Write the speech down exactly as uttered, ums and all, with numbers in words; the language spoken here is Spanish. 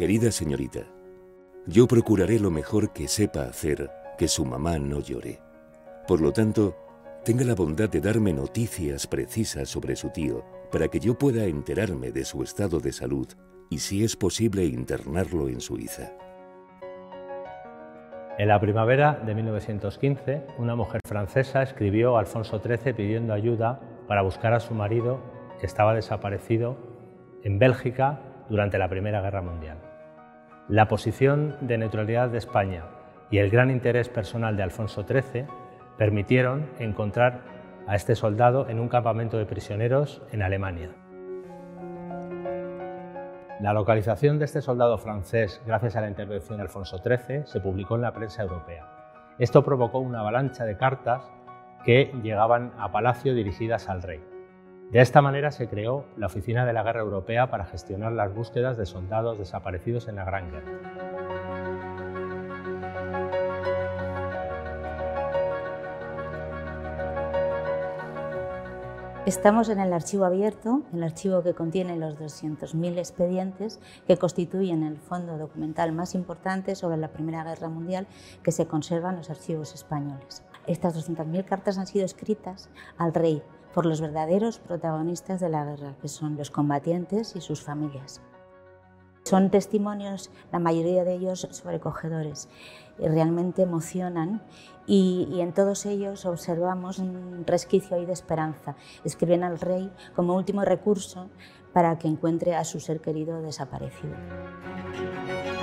Querida señorita, yo procuraré lo mejor que sepa hacer que su mamá no llore. Por lo tanto, tenga la bondad de darme noticias precisas sobre su tío para que yo pueda enterarme de su estado de salud y, si es posible, internarlo en Suiza. En la primavera de mil novecientos quince, una mujer francesa escribió a Alfonso trece pidiendo ayuda para buscar a su marido, que estaba desaparecido en Bélgica durante la Primera Guerra Mundial. La posición de neutralidad de España y el gran interés personal de Alfonso trece permitieron encontrar a este soldado en un campamento de prisioneros en Alemania. La localización de este soldado francés, gracias a la intervención de Alfonso trece, se publicó en la prensa europea. Esto provocó una avalancha de cartas que llegaban a Palacio dirigidas al rey. De esta manera se creó la Oficina de la Guerra Europea para gestionar las búsquedas de soldados desaparecidos en la Gran Guerra. Estamos en el archivo abierto, el archivo que contiene los doscientos mil expedientes que constituyen el fondo documental más importante sobre la Primera Guerra Mundial que se conserva en los archivos españoles. Estas doscientas mil cartas han sido escritas al rey por los verdaderos protagonistas de la guerra, que son los combatientes y sus familias. Son testimonios, la mayoría de ellos sobrecogedores, y realmente emocionan y, y en todos ellos observamos un resquicio ahí de esperanza. Escriben al rey como último recurso para que encuentre a su ser querido desaparecido.